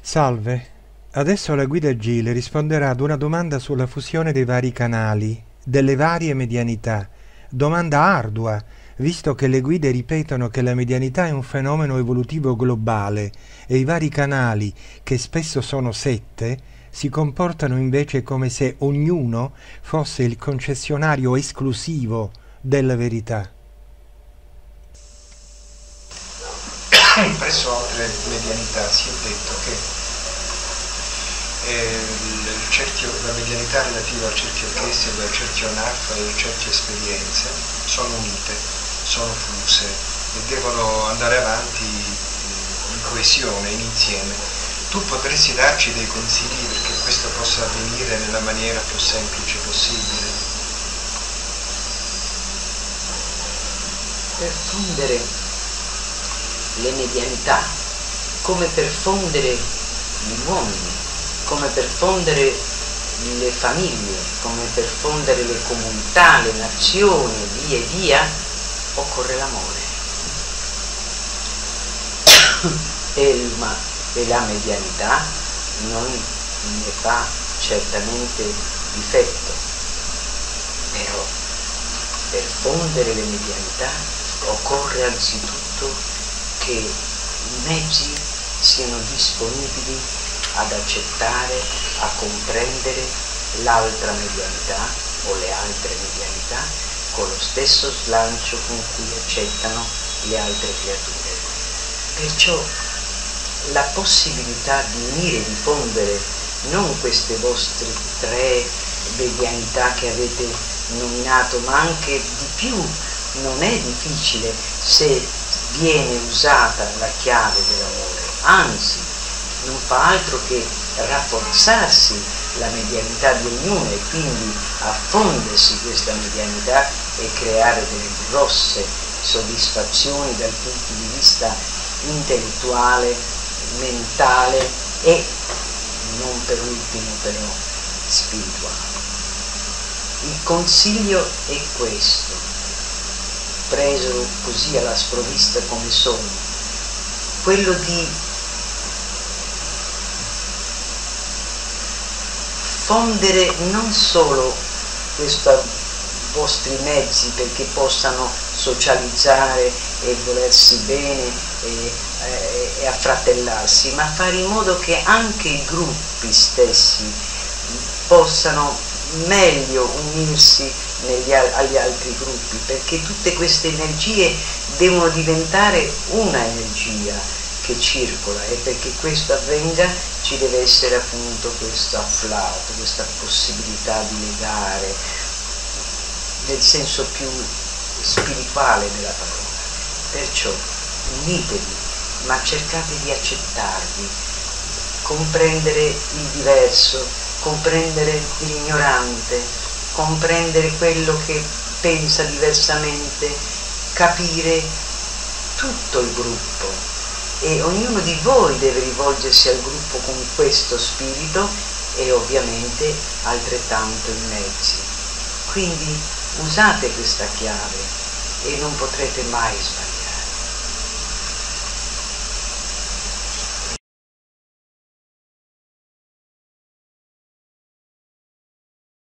Salve, adesso la guida Gile risponderà ad una domanda sulla fusione dei vari canali, delle varie medianità. Domanda ardua, visto che le guide ripetono che la medianità è un fenomeno evolutivo globale e i vari canali, che spesso sono 7, si comportano invece come se ognuno fosse il concessionario esclusivo della verità. Presso altre medianità si è detto che la medianità relativa al cerchio Kessel, al cerchio Naff e al cerchio esperienze sono unite, sono fuse e devono andare avanti in coesione, in insieme. Tu potresti darci dei consigli perché questo possa avvenire nella maniera più semplice possibile? Per fondere le medianità, come per fondere gli uomini, come per fondere le famiglie, come per fondere le comunità, le nazioni, via e via, occorre l'amore. E la medianità non ne fa certamente difetto, però per fondere le medianità occorre anzitutto che i mezzi siano disponibili ad accettare, a comprendere l'altra medianità o le altre medianità con lo stesso slancio con cui accettano le altre creature. Perciò la possibilità di unire e di fondere non queste vostre 3 medianità che avete nominato, ma anche di più, non è difficile se viene usata la chiave dell'amore, anzi non fa altro che rafforzarsi la medianità di ognuno e quindi affondersi questa medianità e creare delle grosse soddisfazioni dal punto di vista intellettuale, mentale e non per ultimo però spirituale. Il consiglio è questo, preso così alla sprovvista come sono, quello di fondere non solo questi vostri mezzi perché possano socializzare e volersi bene e affratellarsi, ma fare in modo che anche i gruppi stessi possano meglio unirsi agli altri gruppi, perché tutte queste energie devono diventare una energia che circola e perché questo avvenga ci deve essere appunto questo afflato, questa possibilità di legare nel senso più spirituale della parola. Perciò unitevi, ma cercate di accettarvi, comprendere il diverso, comprendere l'ignorante, comprendere quello che pensa diversamente, capire tutto il gruppo e ognuno di voi deve rivolgersi al gruppo con questo spirito e ovviamente altrettanto i mezzi. Quindi usate questa chiave e non potrete mai sbagliare.